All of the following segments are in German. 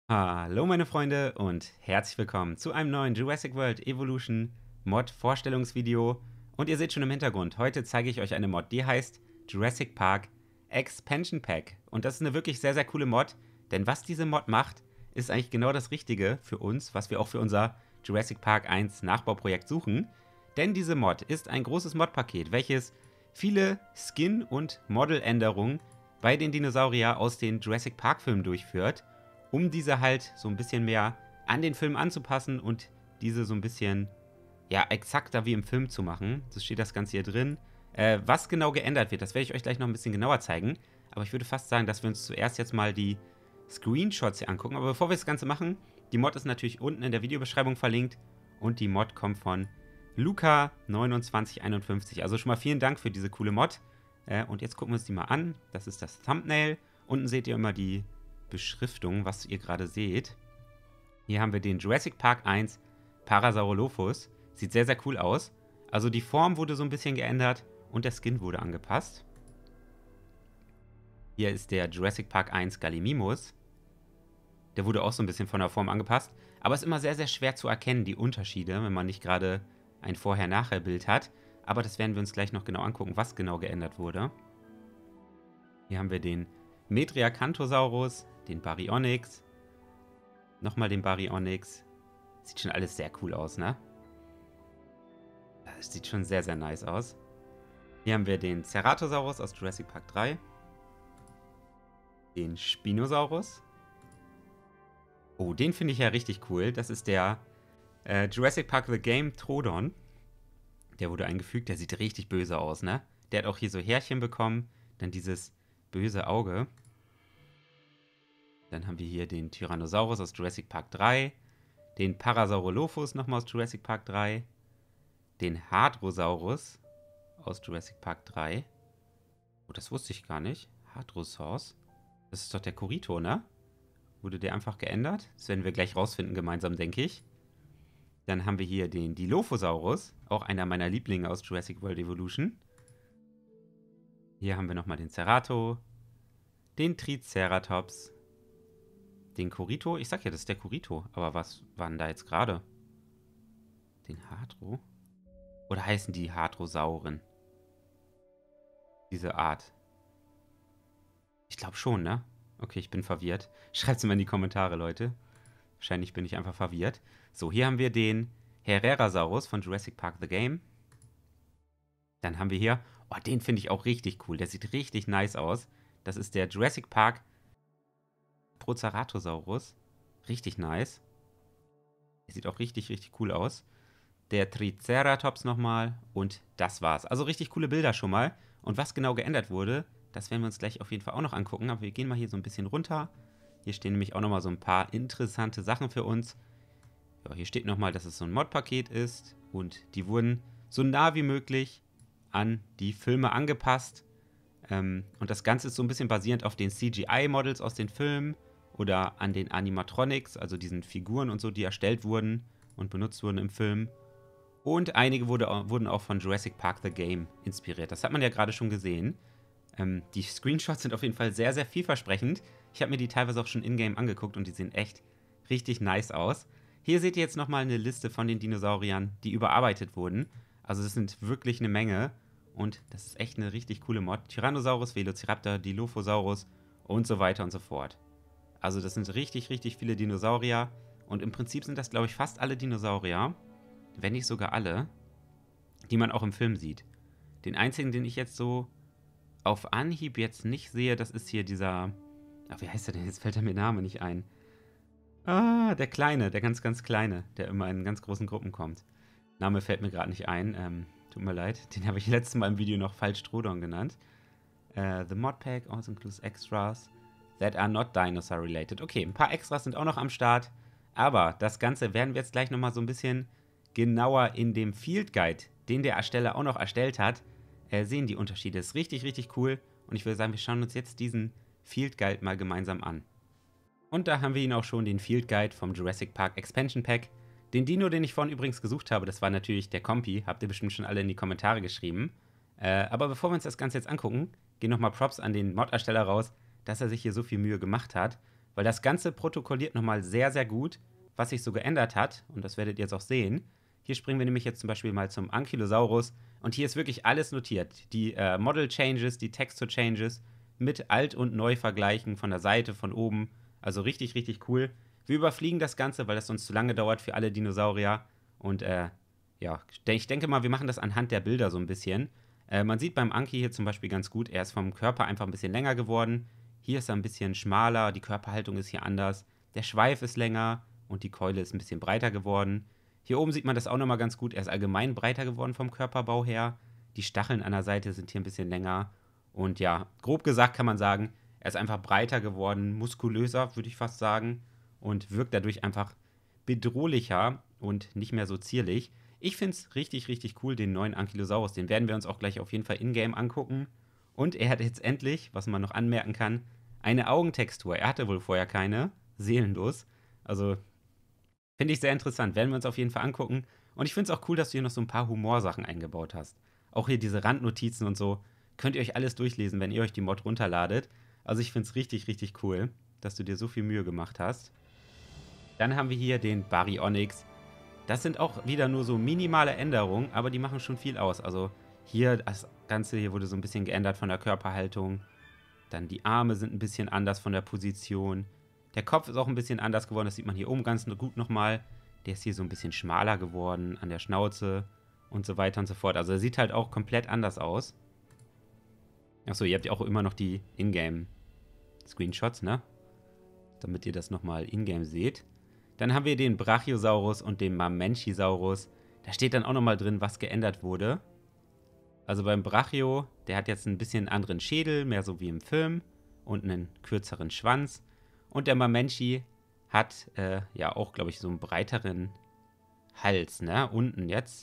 Hallo meine Freunde und herzlich willkommen zu einem neuen Jurassic World Evolution Mod Vorstellungsvideo. Und ihr seht schon im Hintergrund, heute zeige ich euch eine Mod, die heißt Jurassic Park Expansion Pack. Und das ist eine wirklich sehr, sehr coole Mod, denn was diese Mod macht, ist eigentlich genau das Richtige für uns, was wir auch für unser Jurassic Park 1 Nachbauprojekt suchen. Denn diese Mod ist ein großes Modpaket, welches viele Skin- und Modeländerungen bei den Dinosaurier aus den Jurassic Park Filmen durchführt, um diese halt so ein bisschen mehr an den Film anzupassen und diese so ein bisschen, ja, exakter wie im Film zu machen. So steht das Ganze hier drin. Was genau geändert wird, das werde ich euch gleich noch ein bisschen genauer zeigen. Aber ich würde fast sagen, dass wir uns zuerst jetzt mal die Screenshots hier angucken. Aber bevor wir das Ganze machen, die Mod ist natürlich unten in der Videobeschreibung verlinkt. Und die Mod kommt von Luca2951. Also schon mal vielen Dank für diese coole Mod. Und jetzt gucken wir uns die mal an. Das ist das Thumbnail. Unten seht ihr immer die Beschriftung, was ihr gerade seht. Hier haben wir den Jurassic Park 1 Parasaurolophus. Sieht sehr, sehr cool aus. Also die Form wurde so ein bisschen geändert und der Skin wurde angepasst. Hier ist der Jurassic Park 1 Gallimimus. Der wurde auch so ein bisschen von der Form angepasst. Aber es ist immer sehr, sehr schwer zu erkennen, die Unterschiede, wenn man nicht gerade ein Vorher-Nachher-Bild hat. Aber das werden wir uns gleich noch genau angucken, was genau geändert wurde. Hier haben wir den Metriacanthosaurus, den Baryonyx, nochmal den Baryonyx. Sieht schon alles sehr cool aus, ne? Das sieht schon sehr, sehr nice aus. Hier haben wir den Ceratosaurus aus Jurassic Park 3. Den Spinosaurus. Oh, den finde ich ja richtig cool. Das ist der Jurassic Park The Game Trodon. Der wurde eingefügt. Der sieht richtig böse aus, ne? Der hat auch hier so Härchen bekommen. Dann dieses böse Auge. Dann haben wir hier den Tyrannosaurus aus Jurassic Park 3. Den Parasaurolophus nochmal aus Jurassic Park 3. Den Hadrosaurus aus Jurassic Park 3. Oh, das wusste ich gar nicht. Hadrosaurus. Das ist doch der Kurito, ne? Wurde der einfach geändert? Das werden wir gleich rausfinden gemeinsam, denke ich. Dann haben wir hier den Dilophosaurus. Auch einer meiner Lieblinge aus Jurassic World Evolution. Hier haben wir nochmal den Cerato. Den Triceratops. Den Kurito. Ich sag ja, das ist der Kurito. Aber was war denn da jetzt gerade? Den Hadro? Oder heißen die Hadrosauren? Diese Art. Ich glaube schon, ne? Okay, ich bin verwirrt. Schreibt es mal in die Kommentare, Leute. Wahrscheinlich bin ich einfach verwirrt. So, hier haben wir den Herrerasaurus von Jurassic Park The Game. Dann haben wir hier, oh, den finde ich auch richtig cool. Der sieht richtig nice aus. Das ist der Jurassic Park Proceratosaurus. Richtig nice. Der sieht auch richtig, richtig cool aus. Der Triceratops nochmal und das war's. Also richtig coole Bilder schon mal. Und was genau geändert wurde, das werden wir uns gleich auf jeden Fall auch noch angucken. Aber wir gehen mal hier so ein bisschen runter. Hier stehen nämlich auch nochmal so ein paar interessante Sachen für uns. Ja, hier steht nochmal, dass es so ein Mod-Paket ist. Und die wurden so nah wie möglich an die Filme angepasst. Und das Ganze ist so ein bisschen basierend auf den CGI-Models aus den Filmen oder an den Animatronics, also diesen Figuren und so, die erstellt wurden und benutzt wurden im Film. Und einige wurden auch von Jurassic Park The Game inspiriert. Das hat man ja gerade schon gesehen. Die Screenshots sind auf jeden Fall sehr, sehr vielversprechend. Ich habe mir die teilweise auch schon in-game angeguckt und die sehen echt richtig nice aus. Hier seht ihr jetzt nochmal eine Liste von den Dinosauriern, die überarbeitet wurden. Also das sind wirklich eine Menge. Und das ist echt eine richtig coole Mod. Tyrannosaurus, Velociraptor, Dilophosaurus und so weiter und so fort. Also das sind richtig, richtig viele Dinosaurier. Und im Prinzip sind das, glaube ich, fast alle Dinosaurier, wenn nicht sogar alle, die man auch im Film sieht. Den einzigen, den ich jetzt so auf Anhieb jetzt nicht sehe, das ist hier dieser... Ach, wie heißt der denn? Jetzt fällt mir der Name nicht ein. Ah, der Kleine, der ganz, ganz Kleine, der immer in ganz großen Gruppen kommt. Name fällt mir gerade nicht ein. Tut mir leid. Den habe ich letztes Mal im Video noch falsch Trodon genannt. The Mod Pack also includes extras that are not dinosaur related. Okay, ein paar Extras sind auch noch am Start. Aber das Ganze werden wir jetzt gleich nochmal so ein bisschen genauer in dem Field Guide, den der Ersteller auch noch erstellt hat, sehen die Unterschiede. Ist richtig, richtig cool. Und ich würde sagen, wir schauen uns jetzt diesen Field Guide mal gemeinsam an. Und da haben wir ihn auch schon, den Field Guide vom Jurassic Park Expansion Pack. Den Dino, den ich vorhin übrigens gesucht habe, das war natürlich der Compi. Habt ihr bestimmt schon alle in die Kommentare geschrieben. Aber bevor wir uns das Ganze jetzt angucken, gehen nochmal Props an den Mod-Ersteller raus, dass er sich hier so viel Mühe gemacht hat. weil das Ganze protokolliert nochmal sehr, sehr gut, was sich so geändert hat. Und das werdet ihr jetzt auch sehen. Hier springen wir nämlich jetzt zum Beispiel mal zum Ankylosaurus. Und hier ist wirklich alles notiert. Die Model Changes, die Texture Changes mit Alt- und Neu-Vergleichen von der Seite, von oben. Also richtig, richtig cool. Wir überfliegen das Ganze, weil das sonst zu lange dauert für alle Dinosaurier. Und ja, ich denke mal, wir machen das anhand der Bilder so ein bisschen. Man sieht beim Anki hier zum Beispiel ganz gut, er ist vom Körper einfach ein bisschen länger geworden. Hier ist er ein bisschen schmaler, die Körperhaltung ist hier anders. Der Schweif ist länger und die Keule ist ein bisschen breiter geworden. Hier oben sieht man das auch nochmal ganz gut. Er ist allgemein breiter geworden vom Körperbau her. Die Stacheln an der Seite sind hier ein bisschen länger. Und ja, grob gesagt kann man sagen, er ist einfach breiter geworden, muskulöser, würde ich fast sagen. Und wirkt dadurch einfach bedrohlicher und nicht mehr so zierlich. Ich finde es richtig, richtig cool, den neuen Ankylosaurus. Den werden wir uns auch gleich auf jeden Fall in-game angucken. Und er hat jetzt endlich, was man noch anmerken kann, eine Augentextur. Er hatte wohl vorher keine. Seelenlos. Also finde ich sehr interessant. Werden wir uns auf jeden Fall angucken. Und ich finde es auch cool, dass du hier noch so ein paar Humorsachen eingebaut hast. Auch hier diese Randnotizen und so. Könnt ihr euch alles durchlesen, wenn ihr euch die Mod runterladet. Also ich finde es richtig, richtig cool, dass du dir so viel Mühe gemacht hast. Dann haben wir hier den Baryonyx. Das sind auch wieder nur so minimale Änderungen, aber die machen schon viel aus. Also hier, das Ganze hier wurde so ein bisschen geändert von der Körperhaltung. Dann die Arme sind ein bisschen anders von der Position. Der Kopf ist auch ein bisschen anders geworden. Das sieht man hier oben ganz gut nochmal. Der ist hier so ein bisschen schmaler geworden an der Schnauze und so weiter und so fort. Also er sieht halt auch komplett anders aus. Achso, ihr habt ja auch immer noch die Ingame-Screenshots, ne? Damit ihr das nochmal Ingame seht. Dann haben wir den Brachiosaurus und den Mamenchisaurus. Da steht dann auch nochmal drin, was geändert wurde. Also beim Brachio, der hat jetzt ein bisschen anderen Schädel, mehr so wie im Film. Und einen kürzeren Schwanz. Und der Mamenchi hat ja auch, glaube ich, so einen breiteren Hals, ne? Unten jetzt.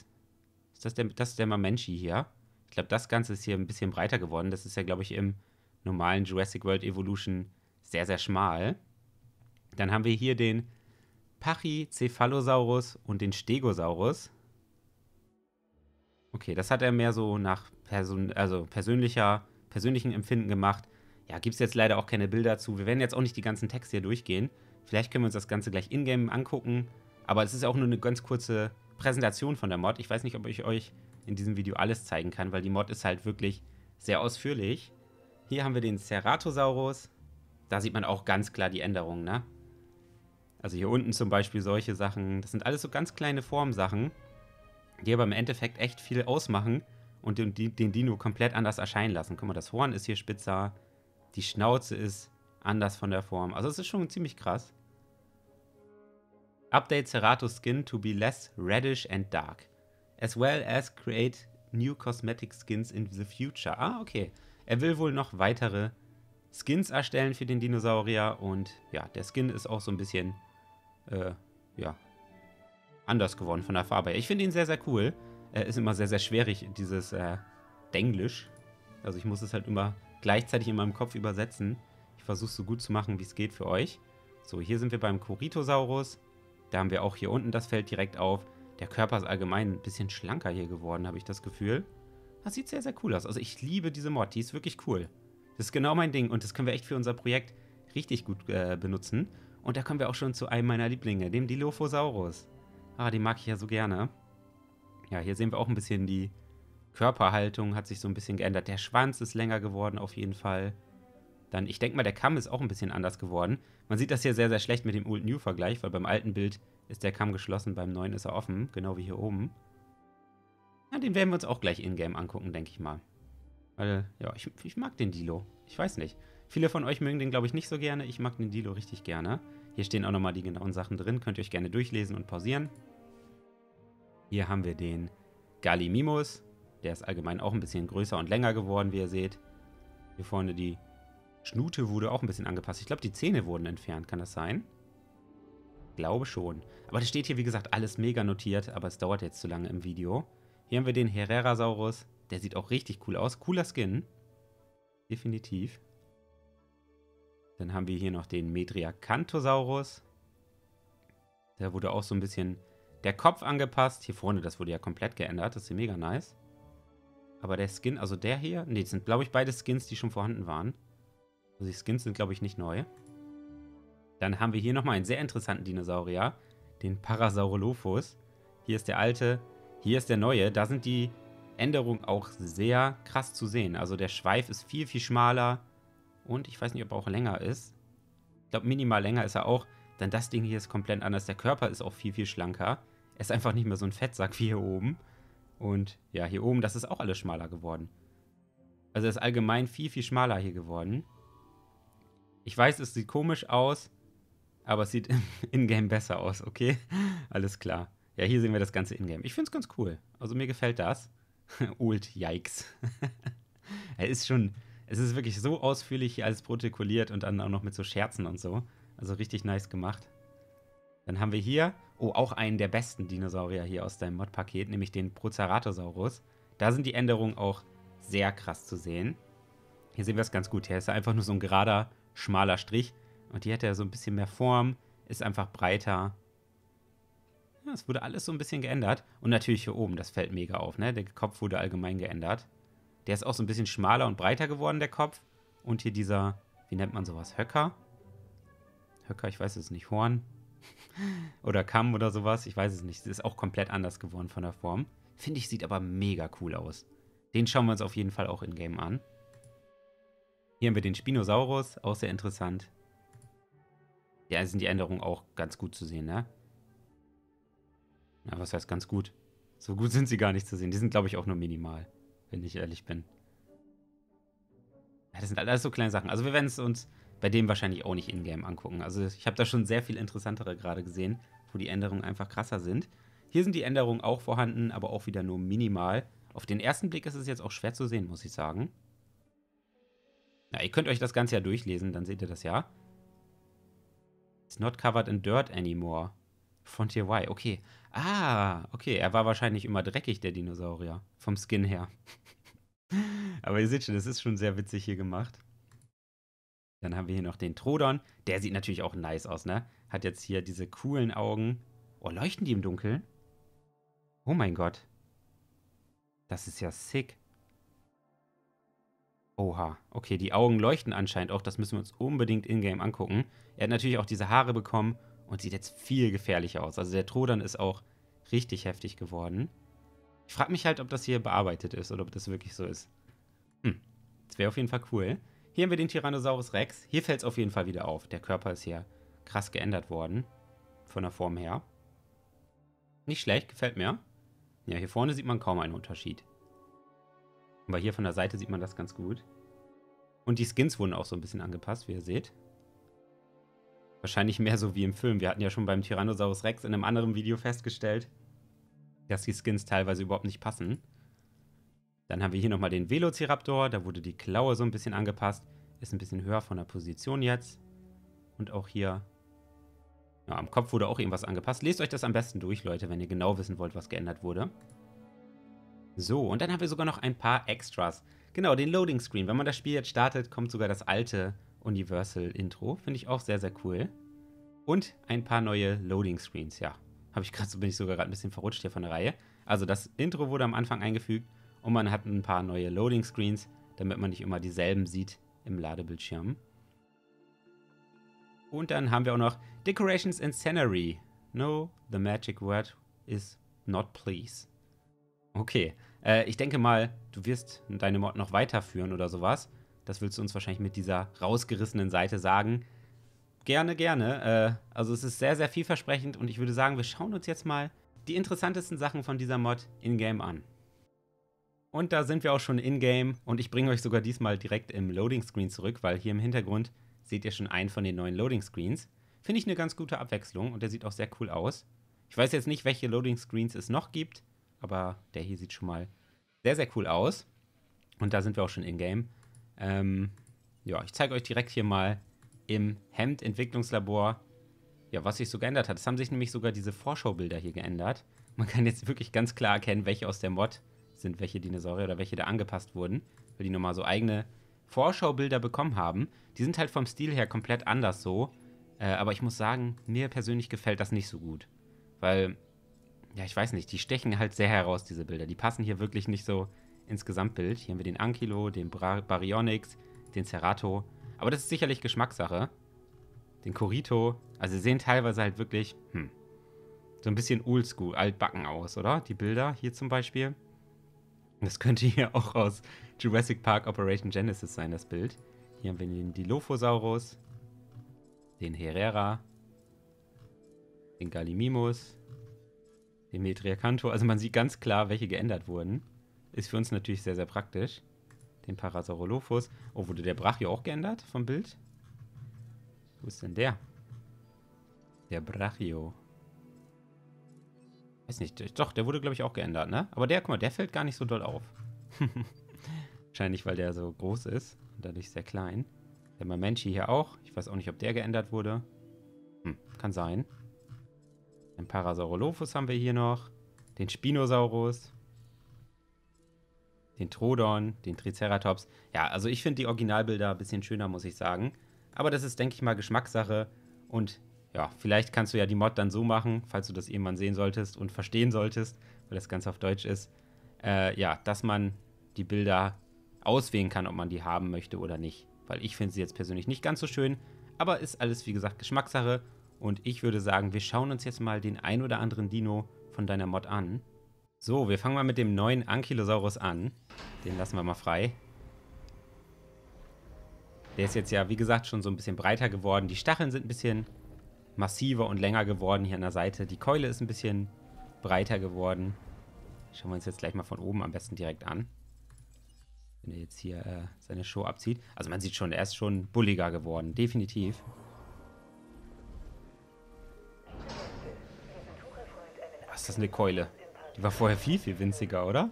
Das ist der Mamenchi hier. Ich glaube, das Ganze ist hier ein bisschen breiter geworden. Das ist ja, glaube ich, im normalen Jurassic World Evolution sehr, sehr schmal. Dann haben wir hier den Pachycephalosaurus und den Stegosaurus. Okay, das hat er mehr so nach persönlichen Empfinden gemacht. Ja, gibt es jetzt leider auch keine Bilder zu. Wir werden jetzt auch nicht die ganzen Texte hier durchgehen. Vielleicht können wir uns das Ganze gleich in-game angucken. Aber es ist auch nur eine ganz kurze Präsentation von der Mod. Ich weiß nicht, ob ich euch in diesem Video alles zeigen kann, weil die Mod ist halt wirklich sehr ausführlich. Hier haben wir den Ceratosaurus. Da sieht man auch ganz klar die Änderungen, ne? Also hier unten zum Beispiel solche Sachen. Das sind alles so ganz kleine Formsachen, die aber im Endeffekt echt viel ausmachen und den Dino komplett anders erscheinen lassen. Guck mal, das Horn ist hier spitzer. Die Schnauze ist anders von der Form. Also es ist schon ziemlich krass. Update Cerato skin to be less reddish and dark. As well as create new cosmetic skins in the future. Ah, okay. Er will wohl noch weitere Skins erstellen für den Dinosaurier. Und ja, der Skin ist auch so ein bisschen, ja, anders geworden von der Farbe. Ich finde ihn sehr, sehr cool. Ist immer sehr, sehr schwierig, dieses Denglisch. Also ich muss es halt immer gleichzeitig in meinem Kopf übersetzen. Ich versuche es so gut zu machen, wie es geht für euch. So, hier sind wir beim Corythosaurus. Da haben wir auch hier unten das Feld direkt auf. Der Körper ist allgemein ein bisschen schlanker hier geworden, habe ich das Gefühl. Das sieht sehr, sehr cool aus. Also ich liebe diese Mod, die ist wirklich cool. Das ist genau mein Ding und das können wir echt für unser Projekt richtig gut benutzen. Und da kommen wir auch schon zu einem meiner Lieblinge, dem Dilophosaurus. Ah, den mag ich ja so gerne. Ja, hier sehen wir auch ein bisschen die Körperhaltung hat sich so ein bisschen geändert. Der Schwanz ist länger geworden auf jeden Fall. Dann, ich denke mal, der Kamm ist auch ein bisschen anders geworden. Man sieht das hier sehr, sehr schlecht mit dem Old-New-Vergleich, weil beim alten Bild ist der Kamm geschlossen, beim neuen ist er offen, genau wie hier oben. Ja, den werden wir uns auch gleich in-game angucken, denke ich mal. Weil, ja, ich mag den Dilo. Ich weiß nicht. Viele von euch mögen den, glaube ich, nicht so gerne. Ich mag den Dilo richtig gerne. Hier stehen auch nochmal die genauen Sachen drin. Könnt ihr euch gerne durchlesen und pausieren. Hier haben wir den Gallimimus. Der ist allgemein auch ein bisschen größer und länger geworden, wie ihr seht. Hier vorne die Schnute wurde auch ein bisschen angepasst. Ich glaube, die Zähne wurden entfernt. Kann das sein? Glaube schon. Aber das steht hier, wie gesagt, alles mega notiert. Aber es dauert jetzt zu lange im Video. Hier haben wir den Herrerasaurus. Der sieht auch richtig cool aus. Cooler Skin. Definitiv. Dann haben wir hier noch den Medriacanthosaurus. Der wurde auch so ein bisschen der Kopf angepasst. Hier vorne, das wurde ja komplett geändert. Das ist mega nice. Aber der Skin, also der hier, ne, das sind, glaube ich, beide Skins, die schon vorhanden waren. Also die Skins sind, glaube ich, nicht neu. Dann haben wir hier nochmal einen sehr interessanten Dinosaurier, den Parasaurolophus. Hier ist der alte, hier ist der neue. Da sind die Änderungen auch sehr krass zu sehen. Also der Schweif ist viel, viel schmaler und ich weiß nicht, ob er auch länger ist. Ich glaube, minimal länger ist er auch. Denn das Ding hier ist komplett anders. Der Körper ist auch viel, viel schlanker. Er ist einfach nicht mehr so ein Fettsack wie hier oben. Und ja, hier oben, das ist auch alles schmaler geworden. Also er ist allgemein viel, viel schmaler hier geworden. Ich weiß, es sieht komisch aus, aber es sieht im Ingame besser aus, okay? Alles klar. Ja, hier sehen wir das ganze Ingame. Ich finde es ganz cool. Also mir gefällt das. Old Yikes. Es ist wirklich so ausführlich hier alles protokolliert und dann auch noch mit so Scherzen und so. Also richtig nice gemacht. Dann haben wir hier, oh, auch einen der besten Dinosaurier hier aus deinem Mod-Paket, nämlich den Proceratosaurus. Da sind die Änderungen auch sehr krass zu sehen. Hier sehen wir es ganz gut. Hier ist er einfach nur so ein gerader, schmaler Strich. Und hier hat er so ein bisschen mehr Form, ist einfach breiter. Ja, es wurde alles so ein bisschen geändert. Und natürlich hier oben, das fällt mega auf, ne? Der Kopf wurde allgemein geändert. Der ist auch so ein bisschen schmaler und breiter geworden, der Kopf. Und hier dieser, wie nennt man sowas? Höcker? Höcker, ich weiß es nicht. Horn? Oder Kamm oder sowas. Ich weiß es nicht. Es ist auch komplett anders geworden von der Form. Finde ich, sieht aber mega cool aus. Den schauen wir uns auf jeden Fall auch in-game an. Hier haben wir den Spinosaurus, auch sehr interessant. Ja, sind die Änderungen auch ganz gut zu sehen, ne? Ja, was heißt ganz gut? So gut sind sie gar nicht zu sehen. Die sind, glaube ich, auch nur minimal, wenn ich ehrlich bin. Ja, das sind alles so kleine Sachen. Also wir werden es uns bei dem wahrscheinlich auch nicht in-game angucken. Also ich habe da schon sehr viel interessantere gerade gesehen, wo die Änderungen einfach krasser sind. Hier sind die Änderungen auch vorhanden, aber auch wieder nur minimal. Auf den ersten Blick ist es jetzt auch schwer zu sehen, muss ich sagen. Ja, ihr könnt euch das Ganze ja durchlesen, dann seht ihr das ja. It's not covered in dirt anymore. Frontier Y, okay. Ah, okay, er war wahrscheinlich immer dreckig, der Dinosaurier. Vom Skin her. Aber ihr seht schon, das ist schon sehr witzig hier gemacht. Dann haben wir hier noch den Troodon. Der sieht natürlich auch nice aus, ne? Hat jetzt hier diese coolen Augen. Oh, leuchten die im Dunkeln? Oh mein Gott. Das ist ja sick. Oha. Okay, die Augen leuchten anscheinend auch. Das müssen wir uns unbedingt in-game angucken. Er hat natürlich auch diese Haare bekommen und sieht jetzt viel gefährlicher aus. Also der Troodon ist auch richtig heftig geworden. Ich frage mich halt, ob das hier bearbeitet ist oder ob das wirklich so ist. Das wäre auf jeden Fall cool. Hier haben wir den Tyrannosaurus Rex. Hier fällt es auf jeden Fall wieder auf. Der Körper ist hier krass geändert worden. Von der Form her. Nicht schlecht, gefällt mir. Ja, hier vorne sieht man kaum einen Unterschied. Aber hier von der Seite sieht man das ganz gut. Und die Skins wurden auch so ein bisschen angepasst, wie ihr seht. Wahrscheinlich mehr so wie im Film. Wir hatten ja schon beim Tyrannosaurus Rex in einem anderen Video festgestellt, dass die Skins teilweise überhaupt nicht passen. Dann haben wir hier nochmal den Velociraptor. Da wurde die Klaue so ein bisschen angepasst. Ist ein bisschen höher von der Position jetzt. Und auch hier, ja, am Kopf wurde auch irgendwas angepasst. Lest euch das am besten durch, Leute, wenn ihr genau wissen wollt, was geändert wurde. So, und dann haben wir sogar noch ein paar Extras. Genau, den Loading Screen. Wenn man das Spiel jetzt startet, kommt sogar das alte Universal-Intro. Finde ich auch sehr, sehr cool. Und ein paar neue Loading Screens, ja. Bin ich sogar gerade ein bisschen verrutscht hier von der Reihe. Also das Intro wurde am Anfang eingefügt und man hat ein paar neue Loading Screens, damit man nicht immer dieselben sieht im Ladebildschirm. Und dann haben wir auch noch Decorations and Scenery. No, the magic word is not please. Okay, ich denke mal, du wirst deine Mod noch weiterführen oder sowas. Das willst du uns wahrscheinlich mit dieser rausgerissenen Seite sagen. Gerne, gerne. Also es ist sehr, sehr vielversprechend und ich würde sagen, wir schauen uns jetzt mal die interessantesten Sachen von dieser Mod in-game an. Und da sind wir auch schon in-game und ich bringe euch sogar diesmal direkt im Loading-Screen zurück, weil hier im Hintergrund seht ihr schon einen von den neuen Loading-Screens. Finde ich eine ganz gute Abwechslung und der sieht auch sehr cool aus. Ich weiß jetzt nicht, welche Loading-Screens es noch gibt, aber der hier sieht schon mal sehr, sehr cool aus. Und da sind wir auch schon in-game. Ja, ich zeige euch direkt hier mal im Hemd-Entwicklungslabor, ja, was sich so geändert hat. Es haben sich nämlich sogar diese Vorschaubilder hier geändert. Man kann jetzt wirklich ganz klar erkennen, welche aus der Mod sind, welche Dinosaurier oder welche da angepasst wurden, weil die nochmal so eigene Vorschaubilder bekommen haben. Die sind halt vom Stil her komplett anders so, aber ich muss sagen, mir persönlich gefällt das nicht so gut, weil, ja, ich weiß nicht, die stechen halt sehr heraus, diese Bilder. Die passen hier wirklich nicht so ins Gesamtbild. Hier haben wir den Ankylo, den Baryonyx, den Cerato. Aber das ist sicherlich Geschmackssache. den Corito. Also sie sehen teilweise halt wirklich, so ein bisschen oldschool, altbacken aus, oder? Die Bilder hier zum Beispiel. Das könnte hier auch aus Jurassic Park Operation Genesis sein, das Bild. Hier haben wir den Dilophosaurus, den Herrera, den Gallimimus, den Metriacanthur. Also man sieht ganz klar, welche geändert wurden. Ist für uns natürlich sehr, sehr praktisch. Den Parasaurolophus. Oh, wurde der Brachio auch geändert vom Bild? Wo ist denn der? Der Brachio. Weiß nicht. Doch, der wurde, glaube ich, auch geändert, ne? Aber der, guck mal, der fällt gar nicht so doll auf. Wahrscheinlich, weil der so groß ist und dadurch sehr klein. Der Mamenchi hier auch. Ich weiß auch nicht, ob der geändert wurde. Kann sein. Den Parasaurolophus haben wir hier noch. Den Spinosaurus. Den Trodon, den Triceratops. Ja, also ich finde die Originalbilder ein bisschen schöner, muss ich sagen. Aber das ist, denke ich mal, Geschmackssache. Und ja, vielleicht kannst du ja die Mod dann so machen, falls du das irgendwann sehen solltest und verstehen solltest, weil das Ganze auf Deutsch ist. Ja, dass man die Bilder auswählen kann, ob man die haben möchte oder nicht. Weil ich finde sie jetzt persönlich nicht ganz so schön. Aber ist alles, wie gesagt, Geschmackssache. Und ich würde sagen, wir schauen uns jetzt mal den ein oder anderen Dino von deiner Mod an. So, wir fangen mal mit dem neuen Ankylosaurus an. Den lassen wir mal frei. Der ist jetzt ja, wie gesagt, schon so ein bisschen breiter geworden. Die Stacheln sind ein bisschen massiver und länger geworden hier an der Seite. Die Keule ist ein bisschen breiter geworden. Schauen wir uns jetzt gleich mal von oben am besten direkt an. Wenn er jetzt hier seine Show abzieht. Also man sieht schon, er ist schon bulliger geworden. Definitiv. Was ist das, eine Keule? Die war vorher viel, viel winziger, oder?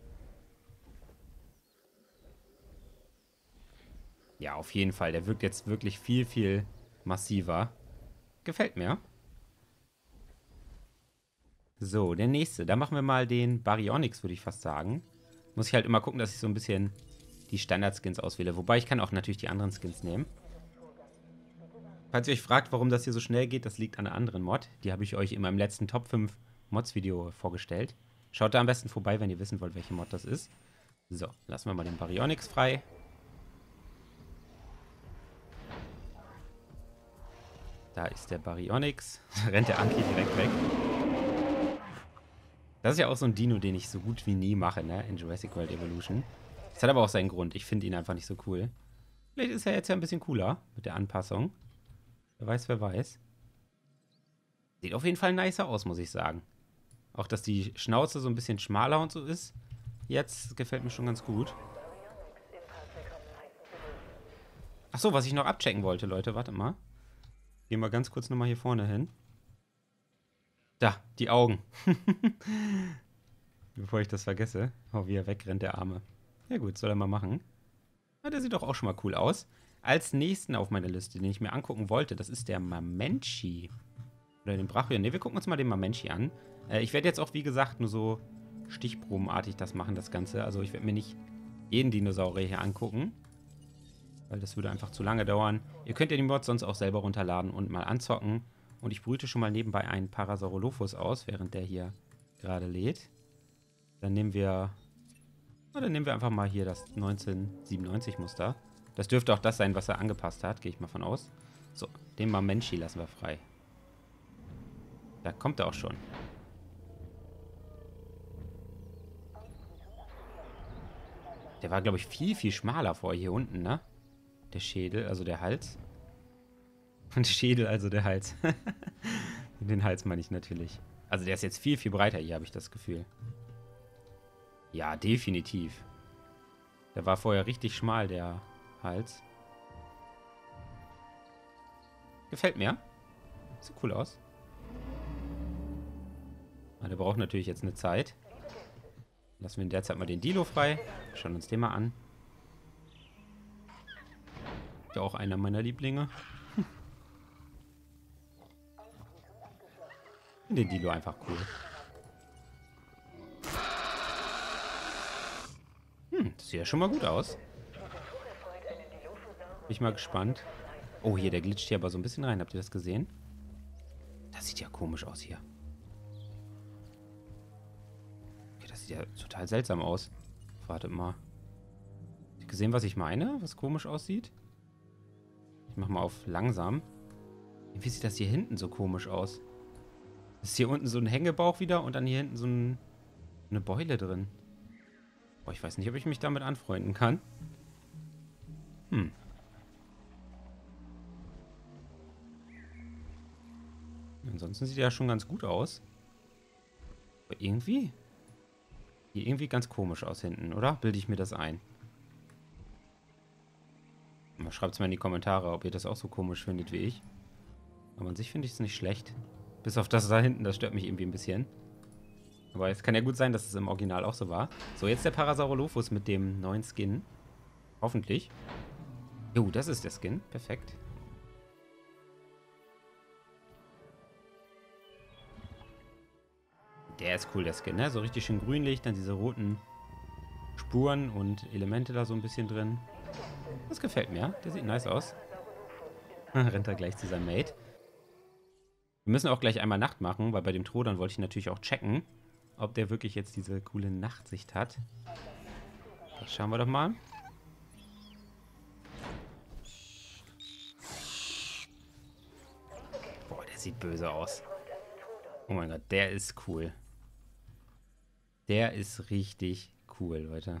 Ja, auf jeden Fall. Der wirkt jetzt wirklich viel, viel massiver. Gefällt mir. So, der nächste. Da machen wir mal den Baryonyx, würde ich fast sagen. Muss ich halt immer gucken, dass ich so ein bisschen die Standard-Skins auswähle. Wobei ich kann auch natürlich die anderen Skins nehmen. Falls ihr euch fragt, warum das hier so schnell geht, das liegt an einer anderen Mod. Die habe ich euch in meinem letzten Top 5 Mods-Video vorgestellt. Schaut da am besten vorbei, wenn ihr wissen wollt, welche Mod das ist. So, lassen wir mal den Baryonyx frei. Da ist der Baryonyx. Da rennt der Anki direkt weg. Das ist ja auch so ein Dino, den ich so gut wie nie mache, ne? In Jurassic World Evolution. Das hat aber auch seinen Grund. Ich finde ihn einfach nicht so cool. Vielleicht ist er jetzt ja ein bisschen cooler mit der Anpassung. Wer weiß, wer weiß. Sieht auf jeden Fall nicer aus, muss ich sagen. Auch, dass die Schnauze so ein bisschen schmaler und so ist. Jetzt gefällt mir schon ganz gut. Achso, was ich noch abchecken wollte, Leute. Wartet mal. Gehen wir ganz kurz nochmal hier vorne hin. Da, die Augen. Bevor ich das vergesse. Oh, wie er wegrennt, der Arme. Ja gut, soll er mal machen. Ja, der sieht doch auch schon mal cool aus. Als nächsten auf meiner Liste, den ich mir angucken wollte, das ist der Mamenchi. Oder den Brachio. Ne, wir gucken uns mal den Mamenchi an. Ich werde jetzt auch, wie gesagt, nur so stichprobenartig das machen, das Ganze. Also ich werde mir nicht jeden Dinosaurier hier angucken. Weil das würde einfach zu lange dauern. Ihr könnt ja die Mods sonst auch selber runterladen und mal anzocken. Und ich brüte schon mal nebenbei einen Parasaurolophus aus, während der hier gerade lädt. Dann nehmen wir einfach mal hier das 1997 Muster. Das dürfte auch das sein, was er angepasst hat, gehe ich mal von aus. So, den Mamenchi lassen wir frei. Da kommt er auch schon. Der war, glaube ich, viel, viel schmaler vorher hier unten, ne? Der Schädel, also der Hals. Und Schädel, also der Hals. Den Hals meine ich natürlich. Also der ist jetzt viel, viel breiter hier, habe ich das Gefühl. Ja, definitiv. Der war vorher richtig schmal, der Hals. Gefällt mir. Sieht cool aus. Aber der braucht natürlich jetzt eine Zeit. Lassen wir in der Zeit mal den Dilo frei. Schauen uns den mal an. Ist ja auch einer meiner Lieblinge. Den Dilo einfach cool. Das sieht ja schon mal gut aus. Bin ich mal gespannt. Oh, hier, der glitscht hier aber so ein bisschen rein. Habt ihr das gesehen? Das sieht ja komisch aus hier. Okay, das sieht ja total seltsam aus. Wartet mal. Habt ihr gesehen, was ich meine? Was komisch aussieht? Ich mach mal auf langsam. Wie sieht das hier hinten so komisch aus? Ist hier unten so ein Hängebauch wieder und dann hier hinten so eine Beule drin. Boah, ich weiß nicht, ob ich mich damit anfreunden kann. Hm. Ansonsten sieht er ja schon ganz gut aus. Aber irgendwie... Sieht irgendwie ganz komisch aus hinten, oder? Bilde ich mir das ein? Schreibt es mal in die Kommentare, ob ihr das auch so komisch findet wie ich. Aber an sich finde ich es nicht schlecht. Bis auf das da hinten, das stört mich irgendwie ein bisschen. Aber es kann ja gut sein, dass es im Original auch so war. So, jetzt der Parasaurolophus mit dem neuen Skin. Hoffentlich. Jo, das ist der Skin. Perfekt. Der ist cool, der Skin, ne? So richtig schön grünlich, dann diese roten Spuren und Elemente da so ein bisschen drin. Das gefällt mir. Der sieht nice aus. Rennt er gleich zu seinem Mate. Wir müssen auch gleich einmal Nacht machen, weil bei dem Trodon wollte ich natürlich auch checken, ob der wirklich jetzt diese coole Nachtsicht hat. Das schauen wir doch mal. Boah, der sieht böse aus. Oh mein Gott, der ist cool. Der ist richtig cool, Leute.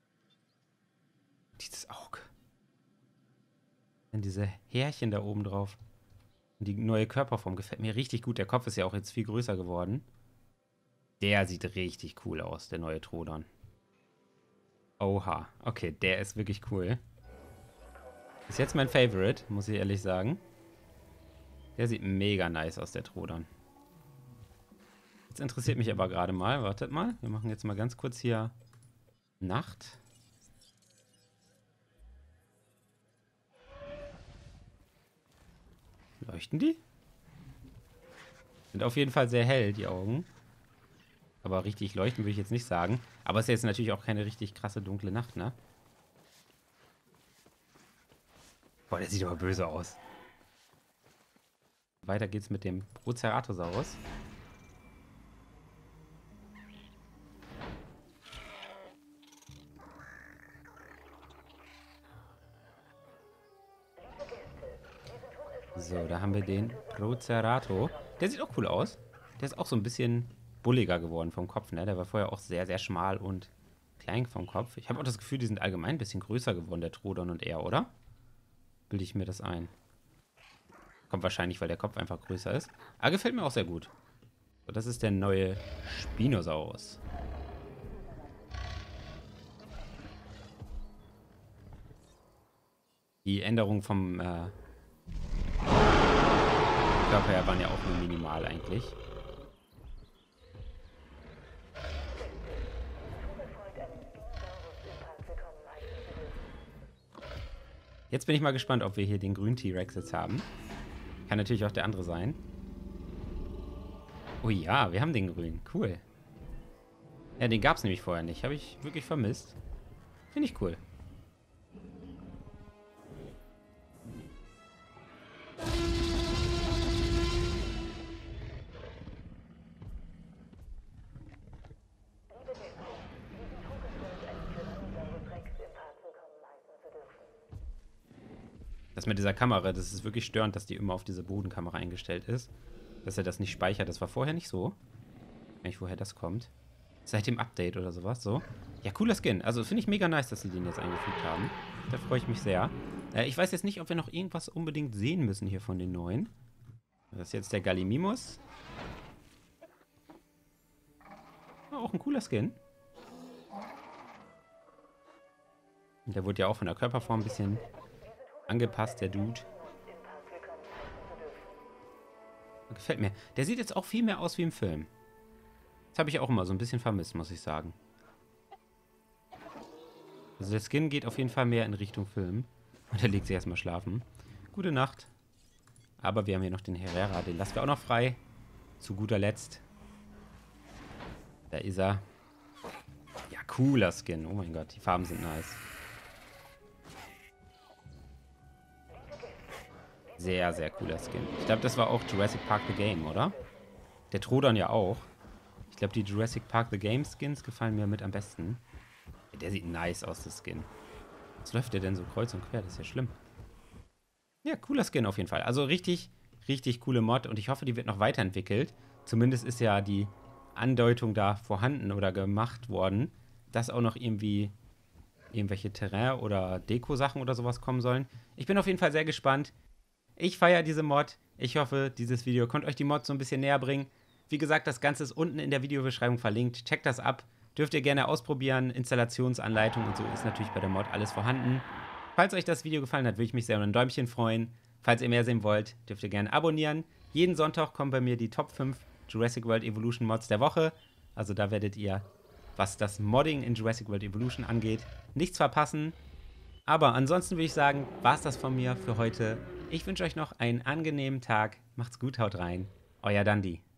Dieses Auge. Und diese Härchen da oben drauf. Und die neue Körperform gefällt mir richtig gut. Der Kopf ist ja auch jetzt viel größer geworden. Der sieht richtig cool aus, der neue Trodon. Oha. Okay, der ist wirklich cool. Ist jetzt mein Favorite, muss ich ehrlich sagen. Der sieht mega nice aus, der Trodon. Jetzt interessiert mich aber gerade mal. Wartet mal. Wir machen jetzt mal ganz kurz hier Nacht. Leuchten die? Sind auf jeden Fall sehr hell, die Augen. Aber richtig leuchten würde ich jetzt nicht sagen. Aber es ist jetzt natürlich auch keine richtig krasse dunkle Nacht, ne? Boah, der sieht aber böse aus. Weiter geht's mit dem Proceratosaurus. So, da haben wir den Procerato. Der sieht auch cool aus. Der ist auch so ein bisschen bulliger geworden vom Kopf, ne? Der war vorher auch sehr, sehr schmal und klein vom Kopf. Ich habe auch das Gefühl, die sind allgemein ein bisschen größer geworden, der Trodon und er, oder? Bilde ich mir das ein. Kommt wahrscheinlich, weil der Kopf einfach größer ist. Aber gefällt mir auch sehr gut. So, das ist der neue Spinosaurus. Die Änderungen vom Körper her waren ja auch nur minimal eigentlich. Jetzt bin ich mal gespannt, ob wir hier den grünen T-Rex jetzt haben. Kann natürlich auch der andere sein. Oh ja, wir haben den grünen. Cool. Ja, den gab es nämlich vorher nicht. Habe ich wirklich vermisst. Finde ich cool. Das mit dieser Kamera, das ist wirklich störend, dass die immer auf diese Bodenkamera eingestellt ist. Dass er das nicht speichert. Das war vorher nicht so. Ich weiß nicht, woher das kommt. Seit dem Update oder sowas, so. Ja, cooler Skin. Also finde ich mega nice, dass sie den jetzt eingefügt haben. Da freue ich mich sehr. Ich weiß jetzt nicht, ob wir noch irgendwas unbedingt sehen müssen hier von den neuen. Das ist jetzt der Gallimimus. Auch ein cooler Skin. Und der wurde ja auch von der Körperform ein bisschen angepasst, der Dude. Gefällt mir. Der sieht jetzt auch viel mehr aus wie im Film. Das habe ich auch immer so ein bisschen vermisst, muss ich sagen. Also der Skin geht auf jeden Fall mehr in Richtung Film. Und er legt sich erstmal schlafen. Gute Nacht. Aber wir haben hier noch den Herrera. Den lassen wir auch noch frei. Zu guter Letzt. Da ist er. Ja, cooler Skin. Oh mein Gott, die Farben sind nice. Sehr, sehr cooler Skin. Ich glaube, das war auch Jurassic Park The Game, oder? Der Trodon ja auch. Ich glaube, die Jurassic Park The Game Skins gefallen mir mit am besten. Der sieht nice aus, das Skin. Was läuft der denn so kreuz und quer? Das ist ja schlimm. Ja, cooler Skin auf jeden Fall. Also richtig, richtig coole Mod und ich hoffe, die wird noch weiterentwickelt. Zumindest ist ja die Andeutung da vorhanden oder gemacht worden, dass auch noch irgendwie irgendwelche Terrain- oder Deko-Sachen oder sowas kommen sollen. Ich bin auf jeden Fall sehr gespannt. Ich feiere diese Mod. Ich hoffe, dieses Video konnte euch die Mod so ein bisschen näher bringen. Wie gesagt, das Ganze ist unten in der Videobeschreibung verlinkt. Checkt das ab. Dürft ihr gerne ausprobieren. Installationsanleitung und so ist natürlich bei der Mod alles vorhanden. Falls euch das Video gefallen hat, würde ich mich sehr über ein Däumchen freuen. Falls ihr mehr sehen wollt, dürft ihr gerne abonnieren. Jeden Sonntag kommen bei mir die Top 5 Jurassic World Evolution Mods der Woche. Also da werdet ihr, was das Modding in Jurassic World Evolution angeht, nichts verpassen. Aber ansonsten würde ich sagen, war es das von mir für heute. Ich wünsche euch noch einen angenehmen Tag. Macht's gut, haut rein. Euer Dandi.